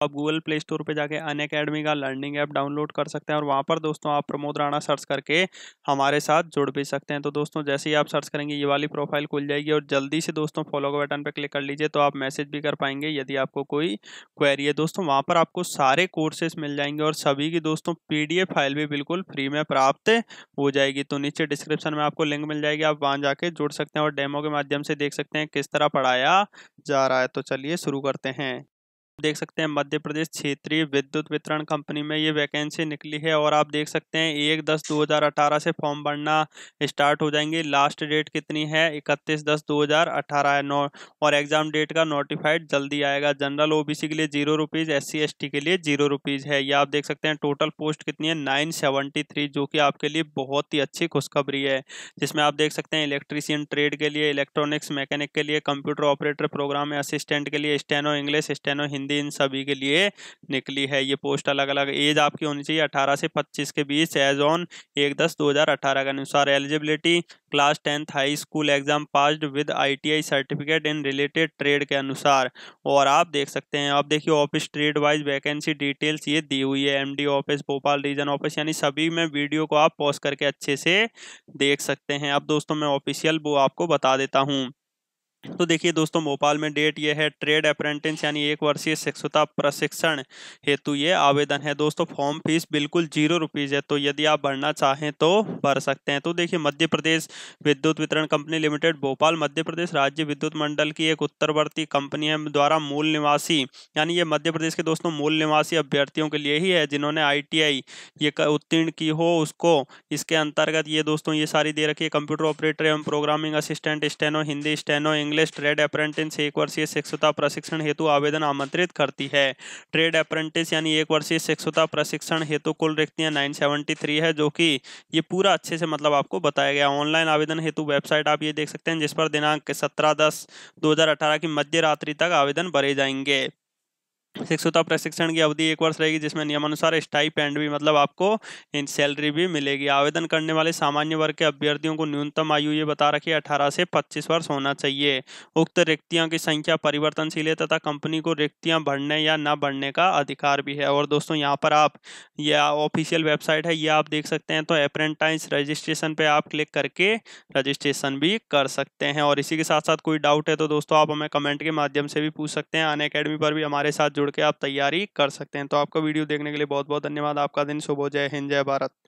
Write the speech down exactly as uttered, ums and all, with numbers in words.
आप Google play store पे जाके अनअकैडमी का लर्निंग ऐप डाउनलोड कर सकते हैं और वहाँ पर दोस्तों आप प्रमोद राणा सर्च करके हमारे साथ जुड़ भी सकते हैं। तो दोस्तों जैसे ही आप सर्च करेंगे ये वाली प्रोफाइल खुल जाएगी और जल्दी से दोस्तों फॉलो के बटन पर क्लिक कर लीजिए, तो आप मैसेज भी कर पाएंगे यदि आपको कोई क्वेरी है। दोस्तों वहाँ पर आपको सारे कोर्सेज मिल जाएंगे और सभी की दोस्तों पीडीएफ फाइल भी बिल्कुल फ्री में प्राप्त हो जाएगी। तो नीचे डिस्क्रिप्शन में आपको लिंक मिल जाएगी, आप वहाँ जाके जुड़ सकते हैं और डेमो के माध्यम से देख सकते हैं किस तरह पढ़ाया जा रहा है। तो चलिए शुरू करते हैं। देख सकते हैं मध्य प्रदेश क्षेत्रीय विद्युत वितरण कंपनी में ये वैकेंसी निकली है और आप देख सकते हैं एक दस दो हज़ार अठारह से फॉर्म भरना स्टार्ट हो जाएंगे। लास्ट डेट कितनी है, इकतीस दस दो हज़ार अठारह है। नौ और एग्जाम डेट का नोटिफाइड जल्दी आएगा। जनरल ओबीसी के लिए zero rupees, S C S T के लिए जीरो रुपीज है। ये आप देख सकते हैं टोटल पोस्ट कितनी है, नाइन सेवेंटी थ्री, जो कि आपके लिए बहुत ही अच्छी खुशखबरी है। जिसमें आप देख सकते हैं इलेक्ट्रीशियन ट्रेड के लिए, इलेक्ट्रॉनिक्स मैकेनिक के लिए, कंप्यूटर ऑपरेटर प्रोग्राम असिस्टेंट के लिए, स्टेनो इंग्लिश, स्टेनो हिंदी, इन सभी के लिए निकली है ये पोस्ट। अलग अलग एज आपकी होनी चाहिए अठारह से पच्चीस के बीच, एज ऑन एक दस दो हज़ार अठारह के अनुसार। Eligibility class tenth high school exam passed with ITI certificate in related trade के अनुसार। और आप देख सकते हैं, आप देखिए office trade wise vacancy details ये दी हुई है। MD office, Bhopal region office, यानी सभी में वीडियो को आप पॉज करके अच्छे से देख सकते हैं। अब दोस्तों मैं ऑफिशियल वो आपको बता देता हूँ। तो देखिए दोस्तों भोपाल में डेट ये है, ट्रेड अप्रेंटिस यानी एक वर्षीय शिक्षुता प्रशिक्षण हेतु ये आवेदन है। दोस्तों फॉर्म फीस बिल्कुल जीरो रुपीज है, तो यदि आप भरना चाहें तो भर सकते हैं। तो देखिए मध्य प्रदेश विद्युत वितरण कंपनी लिमिटेड भोपाल मध्य प्रदेश राज्य विद्युत मंडल की एक उत्तरवर्ती कंपनी है द्वारा मूल निवासी, यानी ये मध्य प्रदेश के दोस्तों मूल निवासी अभ्यर्थियों के लिए ही है जिन्होंने आई टी आई ये उत्तीर्ण की हो उसको। इसके अंतर्गत ये दोस्तों ये सारी दे रखी है, कंप्यूटर ऑपरेटर एवं programming assistant, steno Hindi, steno English, trade apprentice एक वर्षीय शिक्षुता प्रशिक्षण हेतु आवेदन आमंत्रित करती है। ट्रेड अप्रेंटिस यानी एक वर्षीय शिक्षुता प्रशिक्षण हेतु कुल रिक्तियां नाइन सेवेंटी थ्री है, जो कि ये पूरा अच्छे से मतलब आपको बताया गया। ऑनलाइन आवेदन हेतु वेबसाइट आप ये देख सकते हैं, जिस पर दिनांक सत्रह दस दो हजार अठारह की मध्य रात्रि तक आवेदन भरे जाएंगे। शिक्षुता प्रशिक्षण की अवधि एक वर्ष रहेगी, जिसमें नियमानुसार स्टाइपेंड भी मतलब आपको इन सैलरी भी मिलेगी। आवेदन करने वाले सामान्य वर्ग के अभ्यर्थियों को न्यूनतम आयु ये बता रखी है अठारह से पच्चीस वर्ष होना चाहिए। उक्त रिक्तियों की संख्या परिवर्तनशील है तथा कंपनी को रिक्तियां भरने या न भरने का अधिकार भी है। और दोस्तों यहाँ पर आप यह ऑफिशियल वेबसाइट है, ये आप देख सकते हैं। तो अप्रेंटाइज रजिस्ट्रेशन पे आप क्लिक करके रजिस्ट्रेशन भी कर सकते हैं। और इसी के साथ साथ कोई डाउट है तो दोस्तों आप हमें कमेंट के माध्यम से भी पूछ सकते हैं। अनअकैडमी पर भी हमारे साथ जुड़ के आप तैयारी कर सकते हैं। तो आपका वीडियो देखने के लिए बहुत बहुत धन्यवाद। आपका दिन शुभ हो, जय हिंद, जय भारत।